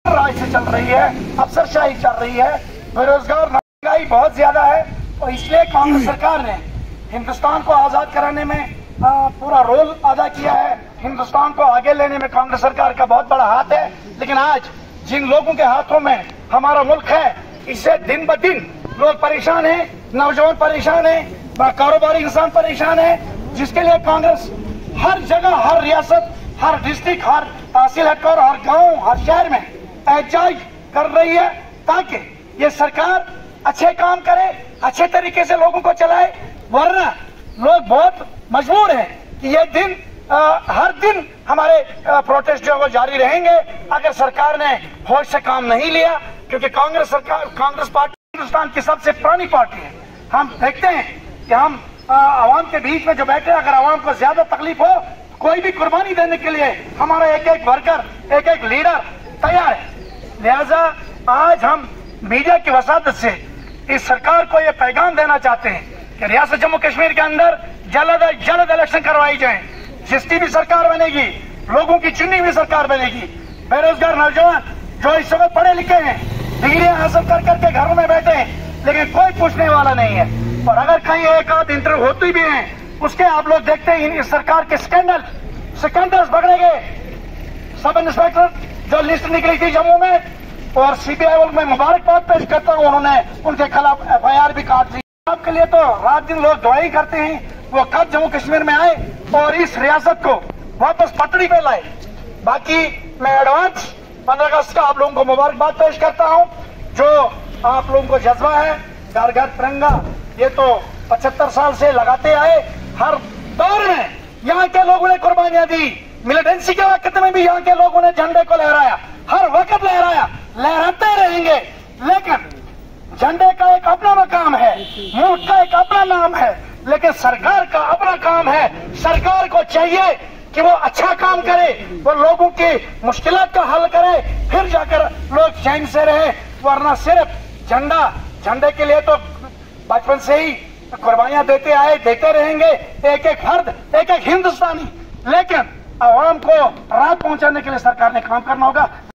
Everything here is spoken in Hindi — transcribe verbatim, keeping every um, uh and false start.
राज से चल रही है, अफसरशाही चल रही है, बेरोजगार, महंगाई बहुत ज्यादा है। और इसलिए कांग्रेस सरकार ने हिंदुस्तान को आजाद कराने में आ, पूरा रोल अदा किया है। हिंदुस्तान को आगे लेने में कांग्रेस सरकार का बहुत बड़ा हाथ है। लेकिन आज जिन लोगों के हाथों में हमारा मुल्क है, इससे दिन ब दिन लोग परेशान हैं, नौजवान परेशान हैं, कारोबारी इंसान परेशान है, जिसके लिए कांग्रेस हर जगह, हर रियासत, हर डिस्ट्रिक्ट, हर तहसील हेडक्वार्टर, हर गांव, हर शहर में एहतजाज कर रही है ताकि ये सरकार अच्छे काम करे, अच्छे तरीके से लोगों को चलाए। वरना लोग बहुत मजबूर हैं कि ये दिन आ, हर दिन हमारे प्रोटेस्ट जो है वो जारी रहेंगे अगर सरकार ने होश से काम नहीं लिया। क्योंकि कांग्रेस सरकार, कांग्रेस पार्टी हिंदुस्तान की सबसे पुरानी पार्टी है। हम देखते हैं कि हम आवाम के बीच में जो बैठे, अगर आवाम को ज्यादा तकलीफ हो, कोई भी कुर्बानी देने के लिए हमारा एक एक वर्कर, एक एक लीडर तैयार है। लिहाजा आज हम मीडिया की वसादत से इस सरकार को ये पैगाम देना चाहते हैं कि रियासत जम्मू कश्मीर के अंदर जल्द अज जल्द इलेक्शन करवाई जाए। जिसकी भी सरकार बनेगी, लोगों की चुनी हुई सरकार बनेगी। बेरोजगार नौजवान जो इस समय पढ़े लिखे हैं, डिग्रियां हासिल कर करके घरों में बैठे हैं, लेकिन कोई पूछने वाला नहीं है। और अगर कहीं एक आध इंटरव्यू होती भी है, उसके आप लोग देखते हैं इस सरकार के स्कैंडल स्कैंडल्स पकड़े गए। सब इंस्पेक्टर जो लिस्ट निकली थी जम्मू में, और सीबीआई में मुबारकबाद पेश करता हूं, उन्होंने उनके खिलाफ एफ आई आर भी काट दी। आपके लिए तो रात दिन लोग दुआई करते हैं वो कब जम्मू कश्मीर में आए और इस रियासत को वापस पटड़ी पे लाए। बाकी मैं एडवांस पंद्रह अगस्त का आप लोगों को मुबारकबाद पेश करता हूं। जो आप लोगों को जज्बा है, घर घर तिरंगा, ये तो पचहत्तर साल से लगाते आए। हर दौर में यहाँ के लोगों ने कुर्बानियां दी। मिलिटेंसी के वक्त में भी यहाँ के लोगों ने झंडे को लहराया, हर वक्त लहराया, लहराते रहेंगे। लेकिन झंडे का एक अपना मकाम है, मुल्क का एक अपना नाम है, लेकिन सरकार का अपना काम है। सरकार को चाहिए कि वो अच्छा काम करे, वो लोगों की मुश्किलात का हल करे, फिर जाकर लोग चैन से रहे। वरना सिर्फ झंडा, झंडे के लिए तो बचपन से ही कुर्बानियां देते आए, देते रहेंगे, एक एक फर्द, एक एक हिंदुस्तानी। लेकिन आवाम को राहत पहुंचाने के लिए सरकार ने काम करना होगा।